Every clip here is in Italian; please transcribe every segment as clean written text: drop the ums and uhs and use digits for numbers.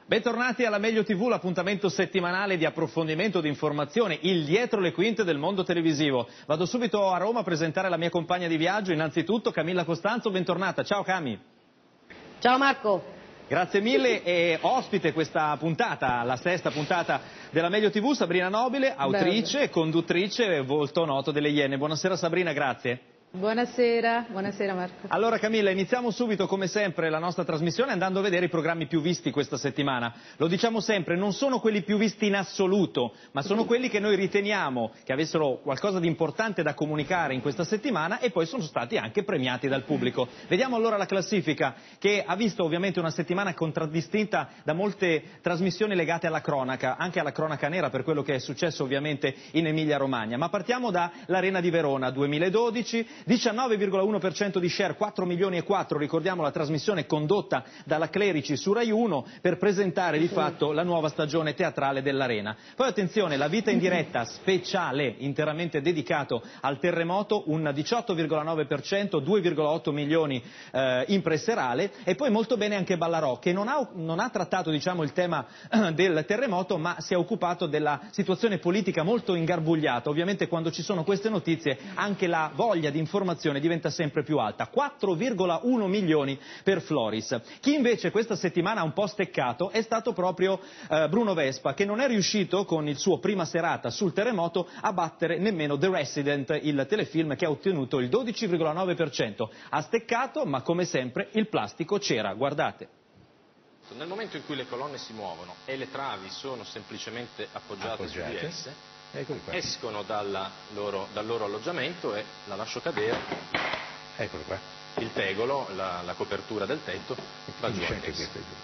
Bentornati alla Meglio TV, l'appuntamento settimanale di approfondimento, di informazione, il dietro le quinte del mondo televisivo. Vado subito a Roma a presentare la mia compagna di viaggio, innanzitutto Camilla Costanzo, bentornata. Ciao Cami. Ciao Marco. Grazie mille e ospite questa puntata, la sesta puntata della Meglio TV, Sabrina Nobile, autrice, conduttrice e volto noto delle Iene. Buonasera Sabrina, grazie. Buonasera Marco. Allora Camilla, iniziamo subito come sempre la nostra trasmissione andando a vedere i programmi più visti questa settimana. Lo diciamo sempre, non sono quelli più visti in assoluto, ma sono quelli che noi riteniamo che avessero qualcosa di importante da comunicare in questa settimana e poi sono stati anche premiati dal pubblico. Vediamo allora la classifica che ha visto ovviamente una settimana contraddistinta da molte trasmissioni legate alla cronaca, anche alla cronaca nera per quello che è successo ovviamente in Emilia Romagna. Ma partiamo dall'Arena di Verona 2012. 19,1% di share, 4 milioni e 4, ricordiamo la trasmissione condotta dalla Clerici su Rai 1 per presentare di fatto la nuova stagione teatrale dell'Arena. Poi attenzione, la vita in diretta speciale, interamente dedicato al terremoto, un 18,9%, 2,8 milioni in presserale, e poi molto bene anche Ballarò, che non ha trattato diciamo il tema del terremoto, ma si è occupato della situazione politica molto ingarbugliata. Ovviamente quando ci sono queste notizie anche la voglia di informazione diventa sempre più alta, 4,1 milioni per Floris. Chi invece questa settimana ha un po' steccato è stato proprio Bruno Vespa, che non è riuscito con il suo prima serata sul terremoto a battere nemmeno The Resident, il telefilm che ha ottenuto il 12,9%. Ha steccato, ma come sempre il plastico c'era, guardate. Nel momento in cui le colonne si muovono e le travi sono semplicemente appoggiate su di esse, escono dal loro alloggiamento e la lascio cadere. Eccolo qua. Il tegolo, la copertura del tetto va giù anch'esso.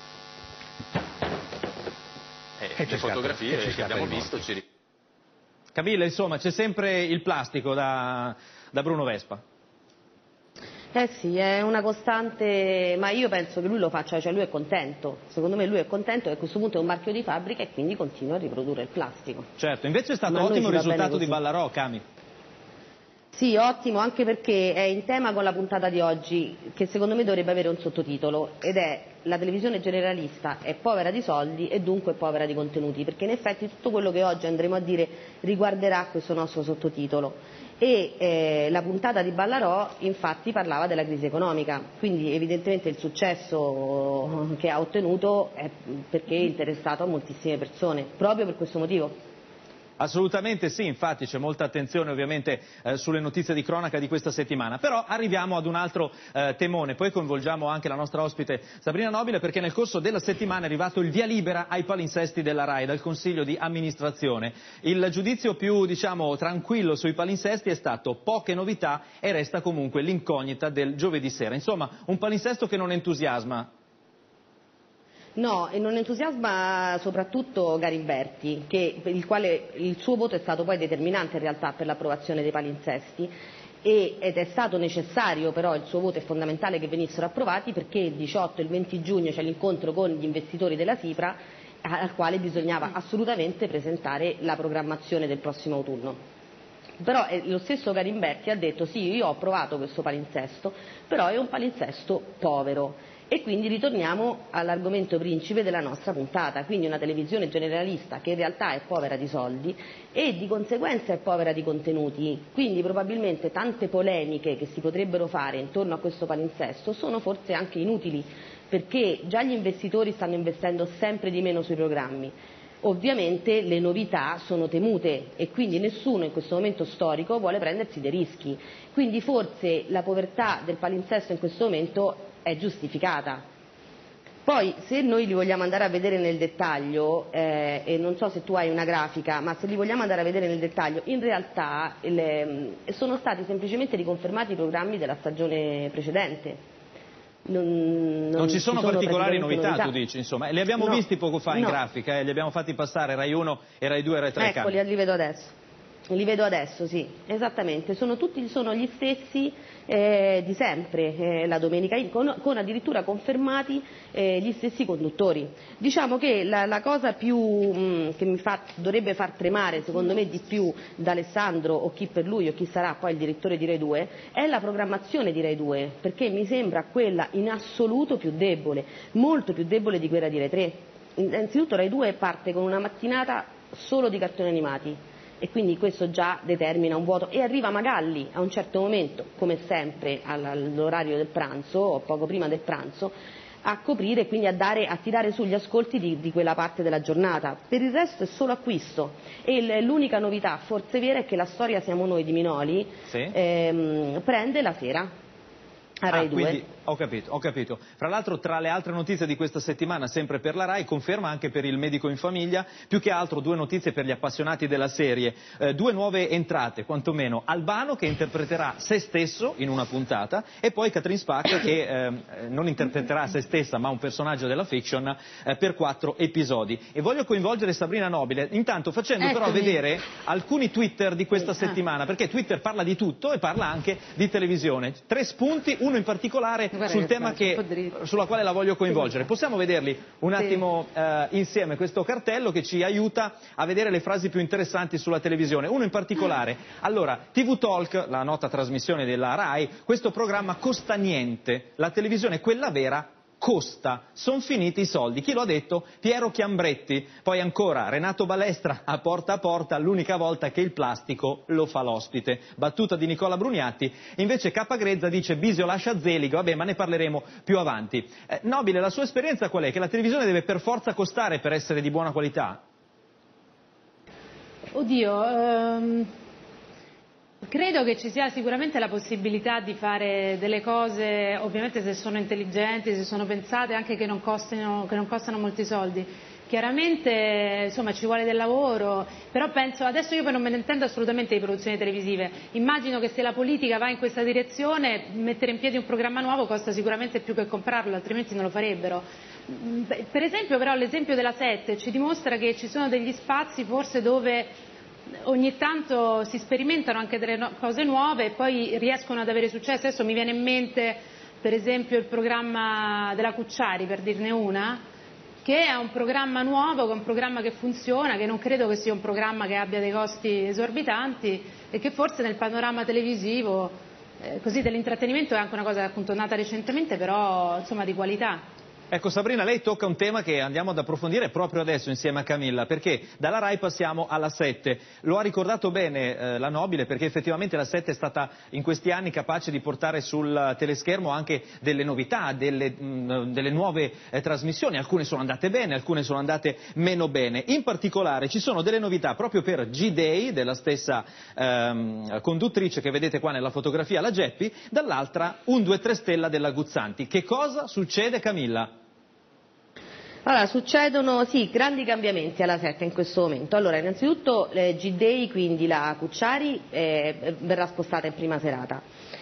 Le fotografie che abbiamo visto ci... Camilla, insomma, c'è sempre il plastico da Bruno Vespa. Eh sì, è una costante, ma io penso che lui lo faccia, cioè lui è contento, secondo me lui è contento che a questo punto è un marchio di fabbrica e quindi continua a riprodurre il plastico. Certo, invece è stato ottimo il risultato di Ballarò, Cami. Sì, ottimo, anche perché è in tema con la puntata di oggi, che secondo me dovrebbe avere un sottotitolo, ed è: la televisione generalista è povera di soldi e dunque è povera di contenuti, perché in effetti tutto quello che oggi andremo a dire riguarderà questo nostro sottotitolo. E la puntata di Ballarò infatti parlava della crisi economica, quindi evidentemente il successo che ha ottenuto è perché è interessato a moltissime persone, proprio per questo motivo. Assolutamente sì, infatti c'è molta attenzione ovviamente sulle notizie di cronaca di questa settimana, però arriviamo ad un altro temone, poi coinvolgiamo anche la nostra ospite Sabrina Nobile, perché nel corso della settimana è arrivato il via libera ai palinsesti della RAI dal Consiglio di amministrazione. Il giudizio più diciamo tranquillo sui palinsesti è stato poche novità e resta comunque l'incognita del giovedì sera, insomma un palinsesto che non entusiasma. No, e non entusiasma soprattutto Garimberti, per il quale il suo voto è stato poi determinante in realtà per l'approvazione dei palinsesti, ed è stato necessario, però il suo voto è fondamentale che venissero approvati, perché il 18 e il 20 giugno c'è l'incontro con gli investitori della SIPRA al quale bisognava assolutamente presentare la programmazione del prossimo autunno. Però lo stesso Garimberti ha detto: sì, io ho approvato questo palinsesto, però è un palinsesto povero. E quindi ritorniamo all'argomento principe della nostra puntata, quindi una televisione generalista che in realtà è povera di soldi e di conseguenza è povera di contenuti, quindi probabilmente tante polemiche che si potrebbero fare intorno a questo palinsesto sono forse anche inutili, perché già gli investitori stanno investendo sempre di meno sui programmi. Ovviamente le novità sono temute e quindi nessuno in questo momento storico vuole prendersi dei rischi, quindi forse la povertà del palinsesto in questo momento è giustificata. Poi se noi li vogliamo andare a vedere nel dettaglio, e non so se tu hai una grafica, ma se li vogliamo andare a vedere nel dettaglio, in realtà sono stati semplicemente riconfermati i programmi della stagione precedente. Non ci sono particolari novità, tu dici, insomma, li abbiamo visti poco fa in grafica, li abbiamo fatti passare Rai 1 e Rai 2 e Rai 3. Eccoli, li vedo adesso. Li vedo adesso, sì, esattamente, sono gli stessi di sempre, la domenica, con addirittura confermati gli stessi conduttori. Diciamo che la cosa più che dovrebbe far tremare secondo me di più da Alessandro, o chi per lui o chi sarà poi il direttore di Rai 2, è la programmazione di Rai 2, perché mi sembra quella in assoluto più debole, molto più debole di quella di Rai 3. innanzitutto Rai 2 parte con una mattinata solo di cartoni animati e quindi questo già determina un vuoto, e arriva Magalli a un certo momento, come sempre all'orario del pranzo o poco prima del pranzo, a coprire e quindi a tirare sugli ascolti di quella parte della giornata. Per il resto è solo acquisto, e l'unica novità forse vera è che la storia Siamo noi di Minoli prende la sera a Rai 2. Quindi ho capito. Fra l'altro, tra le altre notizie di questa settimana, sempre per la Rai, conferma anche per Il medico in famiglia, più che altro 2 notizie per gli appassionati della serie, 2 nuove entrate, quantomeno Albano che interpreterà se stesso in una puntata, e poi Catherine Spack che non interpreterà se stessa ma un personaggio della fiction per 4 episodi. E voglio coinvolgere Sabrina Nobile, intanto facendo però vedere alcuni Twitter di questa settimana, perché Twitter parla di tutto e parla anche di televisione. 3 spunti, uno in particolare sul tema sulla quale la voglio coinvolgere. Possiamo vederli un attimo insieme, questo cartello che ci aiuta a vedere le frasi più interessanti sulla televisione. Uno in particolare, allora, TV Talk, la nota trasmissione della Rai, questo programma costa niente, la televisione, quella vera, costa, sono finiti i soldi. Chi lo ha detto? Piero Chiambretti. Poi ancora Renato Balestra a porta, l'unica volta che il plastico lo fa l'ospite. Battuta di Nicola Bruniatti. Invece Cappagrezza dice Bisio lascia Zeligo, vabbè, ma ne parleremo più avanti. Nobile, la sua esperienza qual è? Che la televisione deve per forza costare per essere di buona qualità? Oddio, credo che ci sia sicuramente la possibilità di fare delle cose, ovviamente se sono intelligenti, se sono pensate, anche che non costano molti soldi. Chiaramente insomma ci vuole del lavoro, però penso, adesso io poi non me ne intendo assolutamente di produzioni televisive, immagino che se la politica va in questa direzione mettere in piedi un programma nuovo costa sicuramente più che comprarlo, altrimenti non lo farebbero. Per esempio però l'esempio della 7 ci dimostra che ci sono degli spazi forse dove ogni tanto si sperimentano anche delle cose nuove e poi riescono ad avere successo. Adesso mi viene in mente per esempio il programma della Cucciari, per dirne una, che è un programma nuovo, che è un programma che funziona, che non credo che sia un programma che abbia dei costi esorbitanti e che forse nel panorama televisivo così dell'intrattenimento è anche una cosa appunto nata recentemente, però insomma di qualità. Ecco Sabrina, lei tocca un tema che andiamo ad approfondire proprio adesso insieme a Camilla, perché dalla Rai passiamo alla 7. Lo ha ricordato bene la Nobile, perché effettivamente la 7 è stata in questi anni capace di portare sul teleschermo anche delle novità, delle nuove trasmissioni. Alcune sono andate bene, alcune sono andate meno bene. In particolare ci sono delle novità proprio per G-Day della stessa conduttrice che vedete qua nella fotografia, la Geppi, dall'altra 1, 2, 3 stella della Guzzanti. Che cosa succede, Camilla? Allora, succedono grandi cambiamenti alla 7 in questo momento. Allora, innanzitutto G-Day, quindi la Cucciari, verrà spostata in prima serata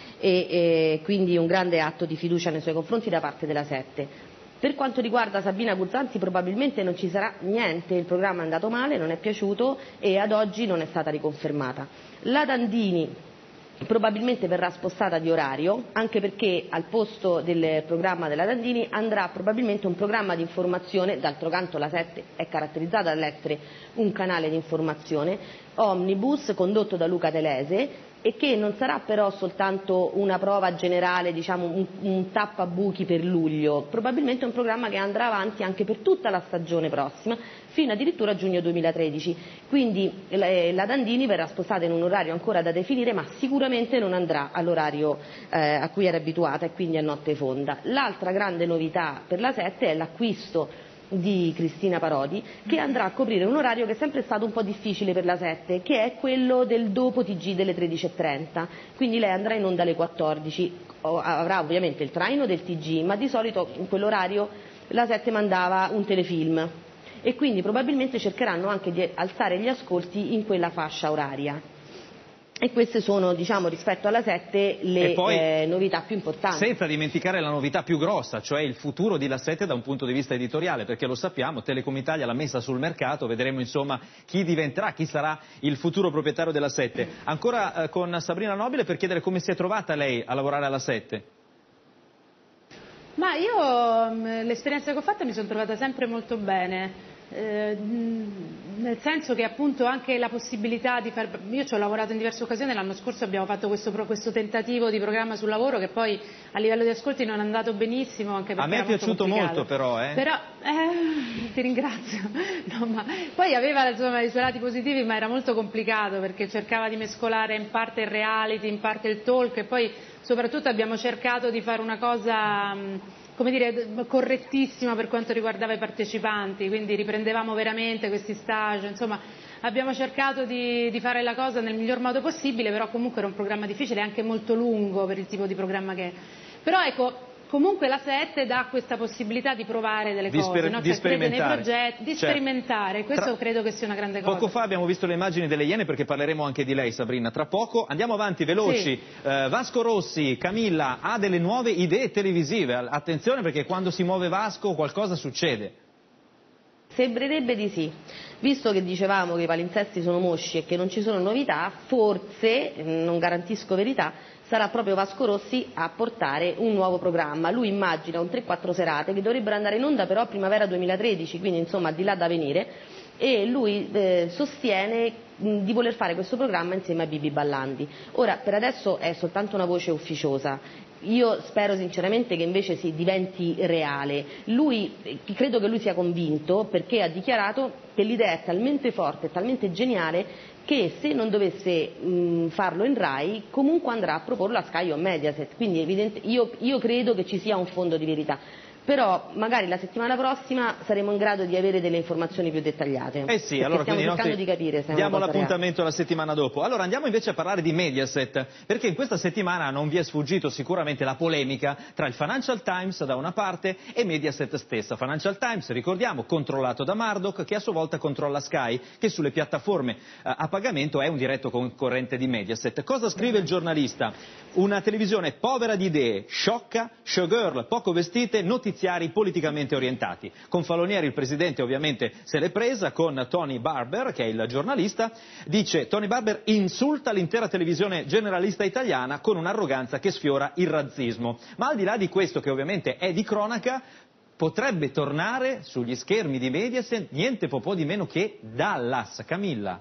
e quindi un grande atto di fiducia nei suoi confronti da parte della 7. Per quanto riguarda Sabina Guzzanti probabilmente non ci sarà niente, il programma è andato male, non è piaciuto e ad oggi non è stata riconfermata. La Dandini probabilmente verrà spostata di orario, anche perché al posto del programma della Dandini andrà probabilmente un programma di informazione. D'altro canto la 7 è caratterizzata dall'essere un canale di informazione, Omnibus, condotto da Luca Telese, e che non sarà però soltanto una prova generale, diciamo un tappabuchi per luglio, probabilmente è un programma che andrà avanti anche per tutta la stagione prossima, fino addirittura a giugno 2013, quindi la Dandini verrà spostata in un orario ancora da definire, ma sicuramente non andrà all'orario a cui era abituata, e quindi a notte fonda. L'altra grande novità per la 7 è l'acquisto di Cristina Parodi, che andrà a coprire un orario che è sempre stato un po' difficile per la 7, che è quello del dopo TG delle 13:30, quindi lei andrà in onda alle 14, avrà ovviamente il traino del TG, ma di solito in quell'orario la 7 mandava un telefilm e quindi probabilmente cercheranno anche di alzare gli ascolti in quella fascia oraria. E queste sono, diciamo, rispetto alla 7 le novità più importanti. Senza dimenticare la novità più grossa, cioè il futuro di La 7 da un punto di vista editoriale, perché lo sappiamo, Telecom Italia l'ha messa sul mercato, vedremo insomma chi diventerà, chi sarà il futuro proprietario della 7. Ancora con Sabrina Nobile per chiedere come si è trovata lei a lavorare alla 7. Ma io l'esperienza che ho fatto mi sono trovata sempre molto bene. Nel senso che appunto anche la possibilità di io ci ho lavorato in diverse occasioni, l'anno scorso abbiamo fatto questo tentativo di programma sul lavoro che poi a livello di ascolti non è andato benissimo, anche perché a me è piaciuto molto però. Ti ringrazio. No, ma poi aveva insomma i suoi lati positivi, ma era molto complicato perché cercava di mescolare in parte il reality, in parte il talk, e poi soprattutto abbiamo cercato di fare una cosa, come dire, correttissima per quanto riguardava i partecipanti, quindi riprendevamo veramente questi stage, insomma abbiamo cercato di fare la cosa nel miglior modo possibile, però comunque era un programma difficile e anche molto lungo per il tipo di programma che è. Però ecco, comunque la 7 dà questa possibilità di provare delle cose, no? Di sperimentare. Nei progetti, di sperimentare, questo credo che sia una grande cosa. Poco fa abbiamo visto le immagini delle Iene, perché parleremo anche di lei, Sabrina, tra poco. Andiamo avanti, veloci. Sì. Vasco Rossi, Camilla, ha delle nuove idee televisive. Attenzione, perché quando si muove Vasco qualcosa succede. Sembrerebbe di sì. Visto che dicevamo che i palinsesti sono mosci e che non ci sono novità, forse, non garantisco verità, sarà proprio Vasco Rossi a portare un nuovo programma. Lui immagina un 3-4 serate che dovrebbero andare in onda però a primavera 2013, quindi insomma di là da venire, e lui sostiene di voler fare questo programma insieme a Bibi Ballandi. Ora, per adesso è soltanto una voce ufficiosa. Io spero sinceramente che invece si diventi reale. Credo che lui sia convinto, perché ha dichiarato che l'idea è talmente forte, talmente geniale, che se non dovesse farlo in Rai comunque andrà a proporlo a Sky o Mediaset, quindi io credo che ci sia un fondo di verità. Però magari la settimana prossima saremo in grado di avere delle informazioni più dettagliate. Sì, allora stiamo cercando di capire se è diamo una cosa l'appuntamento la settimana dopo. Allora andiamo invece a parlare di Mediaset, perché in questa settimana non vi è sfuggito sicuramente la polemica tra il Financial Times da una parte e Mediaset stessa. Financial Times, ricordiamo, controllato da Murdoch, che a sua volta controlla Sky, che sulle piattaforme a pagamento è un diretto concorrente di Mediaset. Cosa scrive il giornalista? Una televisione povera di idee, sciocca, showgirl poco vestite, notiziari politicamente orientati. Con Falonieri il presidente ovviamente se l'è presa, con Tony Barber, che è il giornalista, dice: Tony Barber insulta l'intera televisione generalista italiana con un'arroganza che sfiora il razzismo. Ma al di là di questo, che ovviamente è di cronaca, potrebbe tornare sugli schermi di Mediaset niente po' di meno che Dallas. Camilla.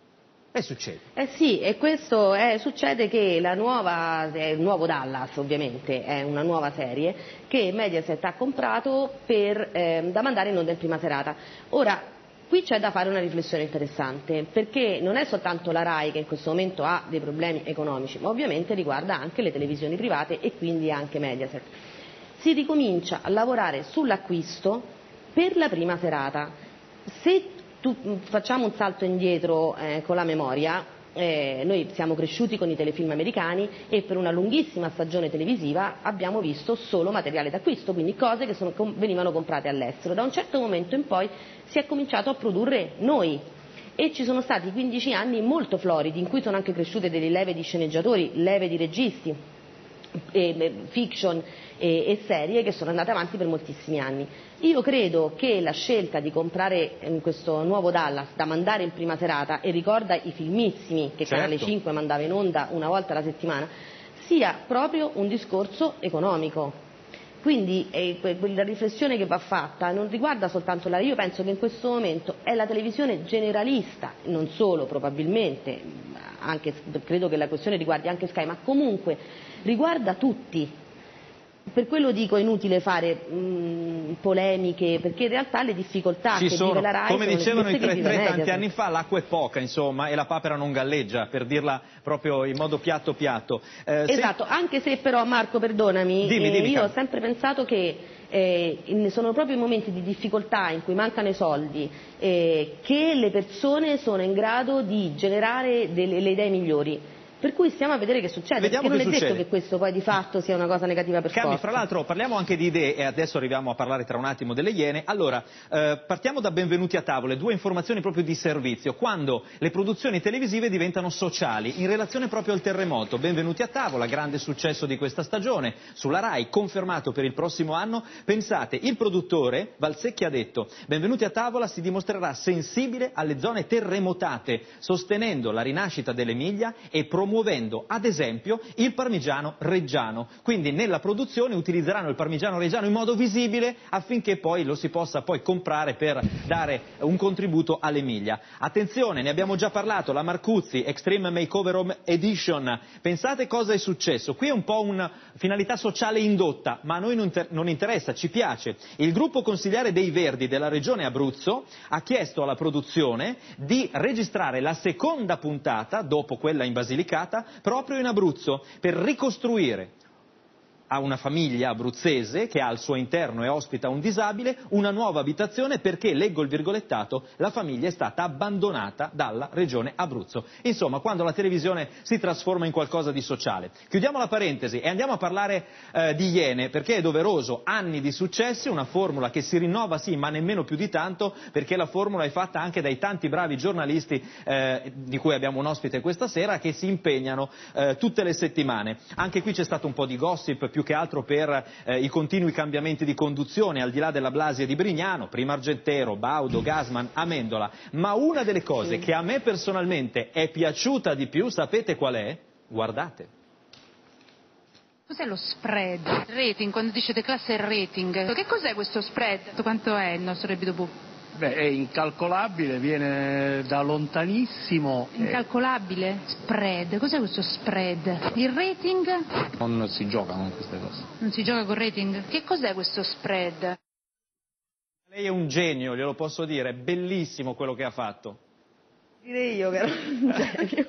Succede. Sì, e questo succede che il nuovo Dallas ovviamente è una nuova serie che Mediaset ha comprato da mandare in onda in prima serata. Ora, qui c'è da fare una riflessione interessante, perché non è soltanto la Rai che in questo momento ha dei problemi economici, ma ovviamente riguarda anche le televisioni private e quindi anche Mediaset. Si ricomincia a lavorare sull'acquisto per la prima serata. Se facciamo un salto indietro con la memoria, noi siamo cresciuti con i telefilm americani e per una lunghissima stagione televisiva abbiamo visto solo materiale d'acquisto, quindi cose che venivano comprate all'estero. Da un certo momento in poi si è cominciato a produrre noi e ci sono stati 15 anni molto floridi in cui sono anche cresciute delle leve di sceneggiatori, leve di registi, fiction e serie che sono andate avanti per moltissimi anni. Io credo che la scelta di comprare questo nuovo Dallas da mandare in prima serata, e ricorda i filmissimi che Canale 5 mandava in onda una volta alla settimana, sia proprio un discorso economico. Quindi la riflessione che va fatta non riguarda soltanto io penso che in questo momento è la televisione generalista, non solo probabilmente, anche credo che la questione riguardi anche Sky, ma comunque riguarda tutti. Per quello dico è inutile fare polemiche, perché in realtà le difficoltà che vive la Rai come sono dicevano i 3 tanti media. anni fa, l'acqua è poca, insomma, e la papera non galleggia, per dirla proprio in modo piatto. Esatto, anche se però, Marco, perdonami, dimmi, io ho sempre pensato che sono proprio i momenti di difficoltà in cui mancano i soldi che le persone sono in grado di generare le idee migliori. Per cui stiamo a vedere che succede, Vediamo perché non che è succede. detto che questo poi di fatto sia una cosa negativa per forza. Fra l'altro parliamo anche di idee, e adesso arriviamo a parlare tra un attimo delle Iene. Allora, partiamo da Benvenuti a tavole, 2 informazioni proprio di servizio, quando le produzioni televisive diventano sociali, in relazione proprio al terremoto. Benvenuti a tavola, grande successo di questa stagione, sulla Rai, confermato per il prossimo anno. Pensate, il produttore Valsecchi ha detto: Benvenuti a tavola si dimostrerà sensibile alle zone terremotate, sostenendo la rinascita dell'Emilia e promuovendo promuovendo ad esempio il parmigiano reggiano, quindi nella produzione utilizzeranno il parmigiano reggiano in modo visibile affinché poi lo si possa poi comprare per dare un contributo all'Emilia. Attenzione, ne abbiamo già parlato, la Marcuzzi Extreme Makeover Home Edition, pensate cosa è successo, qui è un po' una finalità sociale indotta, ma a noi non interessa, ci piace. Il gruppo consigliare dei Verdi della regione Abruzzo ha chiesto alla produzione di registrare la seconda puntata, dopo quella in Basilicata, proprio in Abruzzo, per ricostruire a una famiglia abruzzese che ha al suo interno e ospita un disabile una nuova abitazione perché, leggo il virgolettato, la famiglia è stata abbandonata dalla regione Abruzzo. Insomma, quando la televisione si trasforma in qualcosa di sociale. Chiudiamo la parentesi e andiamo a parlare di Iene, perché è doveroso, anni di successi, una formula che si rinnova sì, ma nemmeno più di tanto, perché la formula è fatta anche dai tanti bravi giornalisti di cui abbiamo un ospite questa sera, che si impegnano tutte le settimane. Anche qui c'è stato un po' di gossip, più che altro per i continui cambiamenti di conduzione, al di là della Blasi e di Brignano, prima Argentero, Baudo, Gasman, Amendola, ma una delle cose che a me personalmente è piaciuta di più, sapete qual è? Guardate. Cos'è lo spread? Rating, quando dice De Classe è rating. Che cos'è questo spread? Quanto è il nostro debito pubblico? Beh, è incalcolabile, viene da lontanissimo. Incalcolabile? Spread, cos'è questo spread? Il rating? Non si gioca con queste cose. Non si gioca con rating? Che cos'è questo spread? Lei è un genio, glielo posso dire, è bellissimo quello che ha fatto. Direi io che ero un genio.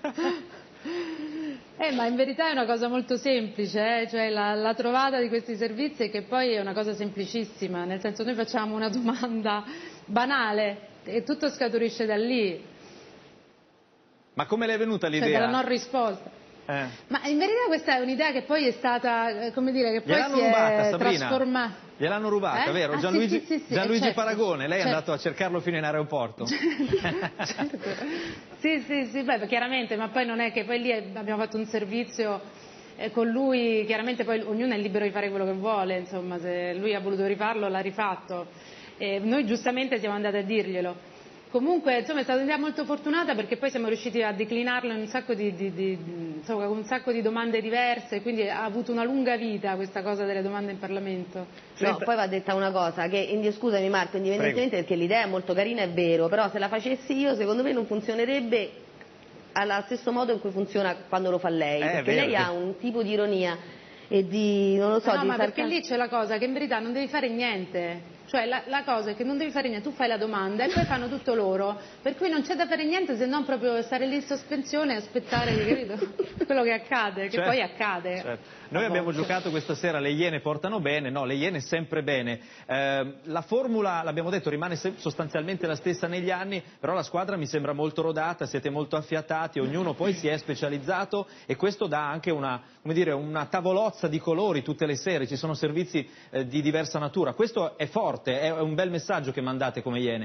Ma in verità è una cosa molto semplice, cioè la trovata di questi servizi, che poi è una cosa semplicissima, nel senso noi facciamo una domanda banale e tutto scaturisce da lì. Ma come le è venuta l'idea? Cioè dalla non risposta. Ma in verità questa è un'idea che poi è stata, come dire, che poi si è trasformata. Gliel'hanno rubata, vero? Gianluigi, sì, Gianluigi certo, Paragone, lei è certo. andato a cercarlo fino in aeroporto. Certo. Sì, beh, chiaramente, ma poi non è che poi lì abbiamo fatto un servizio con lui, chiaramente poi ognuno è libero di fare quello che vuole, insomma, se lui ha voluto rifarlo l'ha rifatto. Noi giustamente siamo andati a dirglielo. Comunque, insomma, è stata un'idea molto fortunata perché poi siamo riusciti a declinarlo in un sacco insomma, con un sacco di domande diverse, quindi ha avuto una lunga vita questa cosa delle domande in Parlamento. No, poi va detta una cosa, che scusami Marco, indipendentemente perché l'idea è molto carina, è vero, però se la facessi io secondo me non funzionerebbe allo stesso modo in cui funziona quando lo fa lei, perché lei ha un tipo di ironia e di, non lo so, no, ma perché lì c'è la cosa che in verità non devi fare niente. Cioè la cosa è che non devi fare niente, tu fai la domanda e poi fanno tutto loro, per cui non c'è da fare niente se non proprio stare lì in sospensione e aspettare quello che accade, che poi accade. Certo. Noi abbiamo giocato questa sera, le Iene portano bene, no, le Iene sempre bene. La formula, l'abbiamo detto, rimane sostanzialmente la stessa negli anni, però la squadra mi sembra molto rodata, siete molto affiatati, ognuno poi si è specializzato e questo dà anche una, come dire, una tavolozza di colori tutte le sere, ci sono servizi di diversa natura. Questo è forte. È un bel messaggio che mandate come Iene.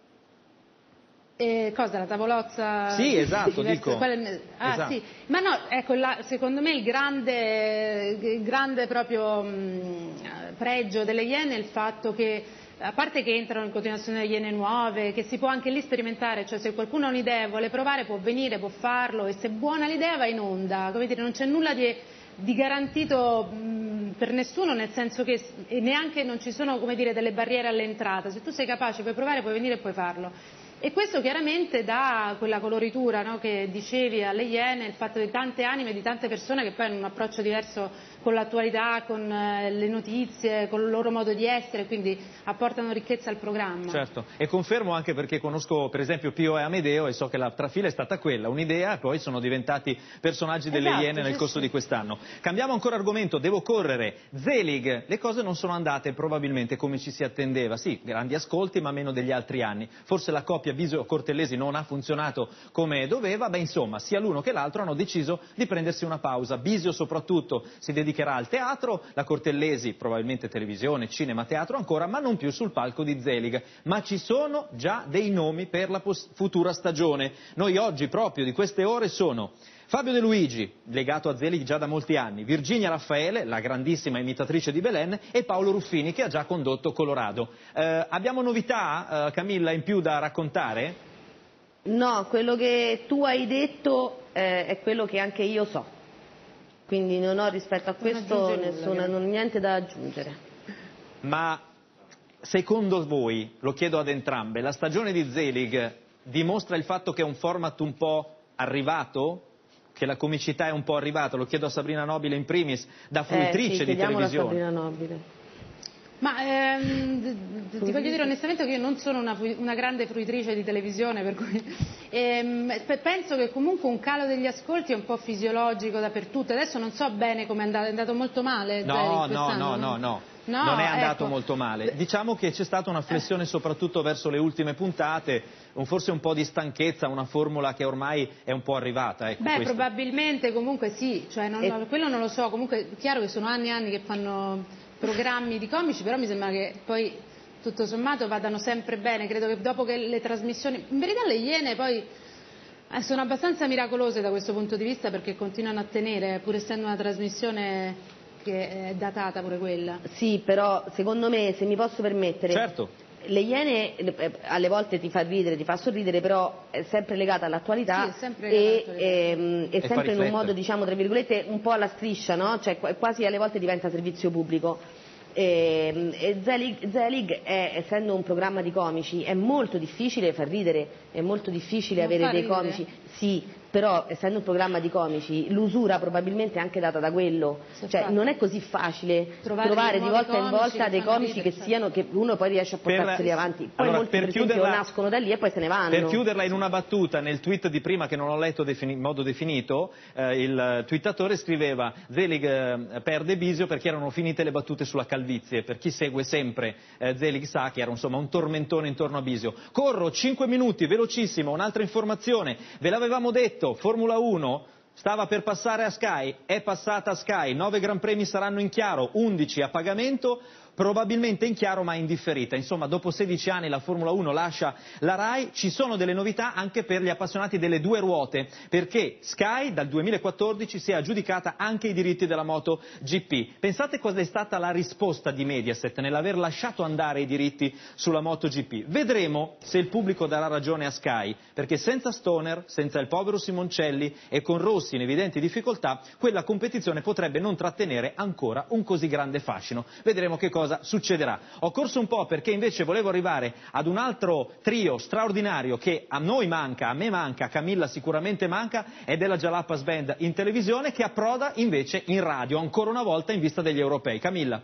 Cosa, la tavolozza? Sì, esatto, dico. Esatto. Sì, ma no, ecco, secondo me il grande proprio pregio delle Iene è il fatto che, a parte che entrano in continuazione delle Iene nuove, che si può anche lì sperimentare, cioè se qualcuno ha un'idea e vuole provare può venire, può farlo, e se è buona l'idea va in onda, come dire, non c'è nulla di garantito per nessuno, nel senso che neanche non ci sono, come dire, delle barriere all'entrata. Se tu sei capace, puoi provare, puoi venire e puoi farlo. E questo chiaramente dà quella coloritura, no, che dicevi alle Iene, il fatto di tante anime, di tante persone che poi hanno un approccio diverso con l'attualità, con le notizie, con il loro modo di essere, quindi apportano ricchezza al programma. Certo, e confermo anche perché conosco per esempio Pio e Amedeo e so che la trafila è stata quella, un'idea, e poi sono diventati personaggi delle Iene nel corso di quest'anno. Cambiamo ancora argomento, devo correre. Zelig, le cose non sono andate probabilmente come ci si attendeva, sì, grandi ascolti ma meno degli altri anni, forse la coppia Bisio-Cortellesi non ha funzionato come doveva, beh insomma sia l'uno che l'altro hanno deciso di prendersi una pausa. Bisio soprattutto si dedicherà al teatro, la Cortellesi probabilmente televisione, cinema, teatro ancora, ma non più sul palco di Zelig. Ma ci sono già dei nomi per la futura stagione. Noi oggi proprio di queste ore sono Fabio De Luigi, legato a Zelig già da molti anni, Virginia Raffaele, la grandissima imitatrice di Belen, e Paolo Ruffini che ha già condotto Colorado. Abbiamo novità, Camilla, in più da raccontare? No, quello che tu hai detto è quello che anche io so, quindi non ho rispetto a questo niente da aggiungere. Ma secondo voi, lo chiedo ad entrambe, la stagione di Zelig dimostra il fatto che è un format un po' arrivato? Che la comicità è un po' arrivata? Lo chiedo a Sabrina Nobile in primis, da fruitrice di televisione. A Sabrina Nobile. Ma ti voglio dire onestamente che io non sono una grande fruitrice di televisione, per cui penso che comunque un calo degli ascolti è un po' fisiologico dappertutto. Adesso non so bene come è andato molto male. No, non è andato molto male. Diciamo che c'è stata una flessione soprattutto verso le ultime puntate, forse un po' di stanchezza, una formula che ormai è un po' arrivata. Ecco, beh, probabilmente comunque sì, cioè quello non lo so, comunque è chiaro che sono anni e anni che fanno programmi di comici, però mi sembra che poi tutto sommato vadano sempre bene. Credo che dopo che le trasmissioni, in verità le Iene poi sono abbastanza miracolose da questo punto di vista, perché continuano a tenere, pur essendo una trasmissione che è datata pure quella. Sì, però secondo me, se mi posso permettere, certo, le Iene alle volte ti fa ridere, ti fa sorridere, però è sempre legata all'attualità, sì, e sempre in un modo, diciamo, tra virgolette, un po' alla striscia, no? Cioè quasi alle volte diventa servizio pubblico. E Zelig essendo un programma di comici, è molto difficile far ridere, è molto difficile avere dei comici, sì, però essendo un programma di comici l'usura probabilmente è anche data da quello, cioè non è così facile trovare di volta in volta dei comici che siano, che uno poi riesce a portarseli avanti, poi molti per esempio nascono da lì e poi se ne vanno. Per chiuderla in una battuta, nel tweet di prima che non ho letto in modo definito, il twittatore scriveva: Zelig perde Bisio perché erano finite le battute sulla calvizie. Per chi segue sempre Zelig sa che era insomma un tormentone intorno a Bisio. Corro 5 minuti, velocissimo, un'altra informazione, ve l'avevamo detto, Formula 1 stava per passare a Sky, è passata a Sky, 9 Gran Premi saranno in chiaro, 11 a pagamento, probabilmente in chiaro ma in differita. Insomma, dopo 16 anni la Formula 1 lascia la Rai, ci sono delle novità anche per gli appassionati delle due ruote, perché Sky dal 2014 si è aggiudicata anche i diritti della MotoGP. Pensate cosa è stata la risposta di Mediaset nell'aver lasciato andare i diritti sulla MotoGP. Vedremo se il pubblico darà ragione a Sky, perché senza Stoner, senza il povero Simoncelli e con Rossi in evidenti difficoltà, quella competizione potrebbe non trattenere ancora un così grande fascino. Vedremo che cosa succederà. Ho corso un po' perché invece volevo arrivare ad un altro trio straordinario che a noi manca, a me manca, a Camilla sicuramente manca, ed è la Jalapas Band in televisione, che approda invece in radio, ancora una volta in vista degli europei. Camilla.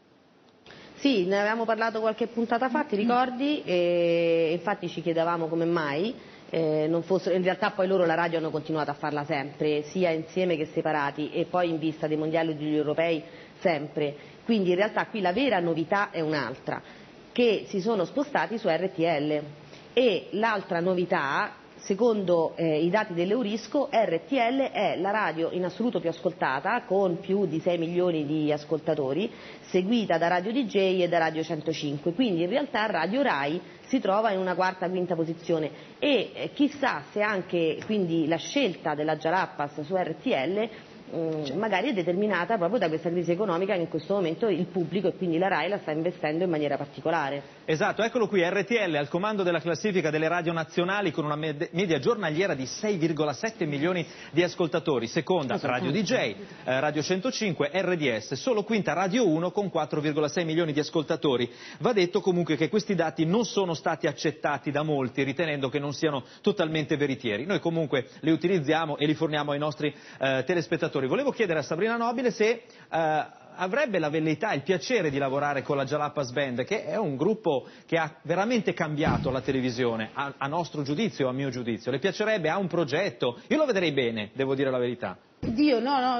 Sì, ne avevamo parlato qualche puntata fa, ti ricordi? E infatti ci chiedevamo come mai non fossero, in realtà poi loro la radio hanno continuato a farla sempre, sia insieme che separati, e poi in vista dei mondiali e degli europei sempre. Quindi in realtà qui la vera novità è un'altra, che si sono spostati su RTL, e l'altra novità, secondo i dati dell'Eurisco, RTL è la radio in assoluto più ascoltata, con più di 6 milioni di ascoltatori, seguita da Radio DJ e da Radio 105, quindi in realtà Radio Rai si trova in una quarta, quinta posizione, e chissà se anche quindi la scelta della Jalapas su RTL magari è determinata proprio da questa crisi economica che in questo momento il pubblico e quindi la Rai la sta investendo in maniera particolare. Esatto, eccolo qui, RTL al comando della classifica delle radio nazionali con una media giornaliera di 6,7 milioni di ascoltatori, seconda Radio DJ, Radio 105, RDS, solo quinta Radio 1 con 4,6 milioni di ascoltatori. Va detto comunque che questi dati non sono stati accettati da molti, ritenendo che non siano totalmente veritieri. Noi comunque li utilizziamo e li forniamo ai nostri telespettatori. Volevo chiedere a Sabrina Nobile se avrebbe la velleità, il piacere di lavorare con la Jalapas Band, che è un gruppo che ha veramente cambiato la televisione, a nostro giudizio, a mio giudizio. Le piacerebbe? Ha un progetto? Io lo vedrei bene, devo dire la verità. Dio, no,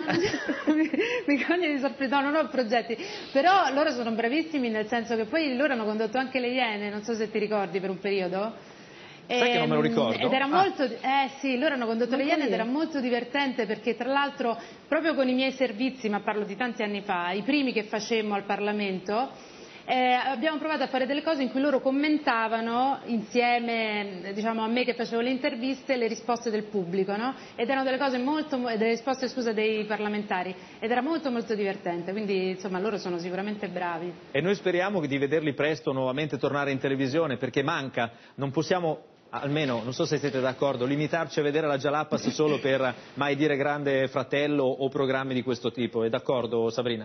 mi coglie di sorpresa, no, non ho progetti, però loro sono bravissimi, nel senso che poi loro hanno condotto anche le Iene, non so se ti ricordi, per un periodo. Sai che non me lo ricordo? Ed era molto, sì, loro hanno condotto le Iene ed era molto divertente, perché tra l'altro proprio con i miei servizi, ma parlo di tanti anni fa, i primi che facemmo al Parlamento, abbiamo provato a fare delle cose in cui loro commentavano insieme, diciamo, a me che facevo le interviste, le risposte del pubblico, no? Ed erano delle cose delle risposte, scusa, dei parlamentari, ed era molto molto divertente, quindi insomma loro sono sicuramente bravi. E noi speriamo di vederli presto nuovamente tornare in televisione, perché manca, non possiamo almeno, non so se siete d'accordo, limitarci a vedere la Jalapas solo per Mai dire Grande Fratello o programmi di questo tipo. È d'accordo, Sabrina?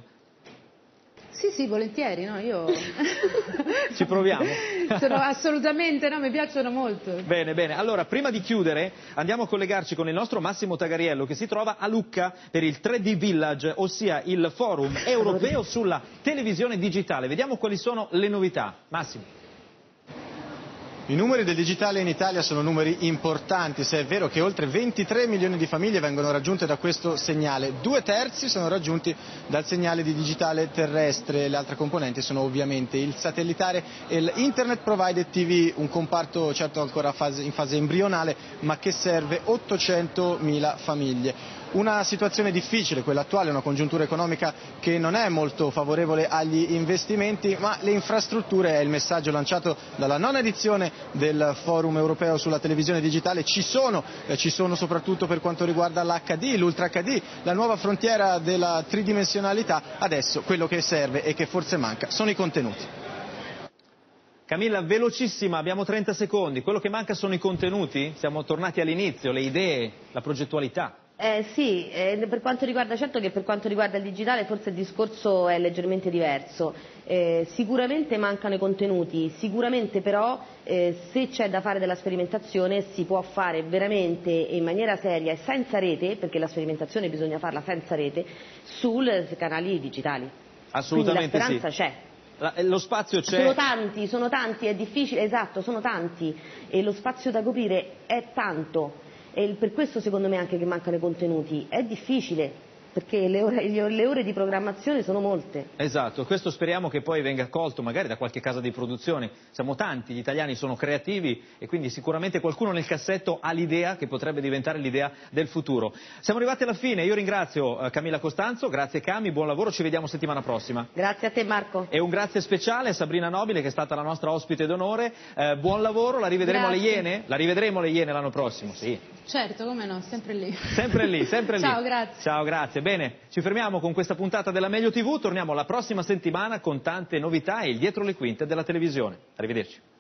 Sì, volentieri, no? Io Ci proviamo? Assolutamente, no, mi piacciono molto. Bene, bene. Allora, prima di chiudere, andiamo a collegarci con il nostro Massimo Tagariello, che si trova a Lucca per il 3D Village, ossia il forum europeo sulla televisione digitale. Vediamo quali sono le novità. Massimo. I numeri del digitale in Italia sono numeri importanti, se è vero che oltre 23 milioni di famiglie vengono raggiunte da questo segnale, 2/3 sono raggiunti dal segnale di digitale terrestre, le altre componenti sono ovviamente il satellitare e l'Internet Provided TV, un comparto certo ancora in fase embrionale ma che serve 800.000 famiglie. Una situazione difficile, quella attuale, una congiuntura economica che non è molto favorevole agli investimenti, ma le infrastrutture è il messaggio lanciato dalla nona edizione del Forum Europeo sulla televisione digitale. Ci sono soprattutto per quanto riguarda l'HD, l'Ultra HD, la nuova frontiera della tridimensionalità. Adesso quello che serve e che forse manca sono i contenuti. Camilla, velocissima, abbiamo 30 secondi. Quello che manca sono i contenuti? Siamo tornati all'inizio, le idee, la progettualità. Sì, per quanto riguarda, certo che per quanto riguarda il digitale forse il discorso è leggermente diverso. Sicuramente mancano i contenuti, sicuramente però se c'è da fare della sperimentazione si può fare veramente in maniera seria e senza rete, perché la sperimentazione bisogna farla senza rete, sui canali digitali. Assolutamente. Quindi la speranza c'è. Lo spazio c'è. Sono tanti, è difficile, esatto, sono tanti e lo spazio da coprire è tanto. E per questo secondo me anche che mancano i contenuti, è difficile perché le ore di programmazione sono molte. Esatto, questo speriamo che poi venga accolto magari da qualche casa di produzione. Siamo tanti, gli italiani sono creativi e quindi sicuramente qualcuno nel cassetto ha l'idea che potrebbe diventare l'idea del futuro. Siamo arrivati alla fine, io ringrazio Camilla Costanzo, grazie Cami, buon lavoro, ci vediamo settimana prossima. Grazie a te Marco. E un grazie speciale a Sabrina Nobile che è stata la nostra ospite d'onore, buon lavoro, la rivedremo alle Iene? La rivedremo alle Iene l'anno prossimo, sì. Certo, come no, sempre lì. Sempre lì, sempre lì. Ciao, grazie. Ciao, grazie. Bene, ci fermiamo con questa puntata della Meglio TV, torniamo la prossima settimana con tante novità e il dietro le quinte della televisione. Arrivederci.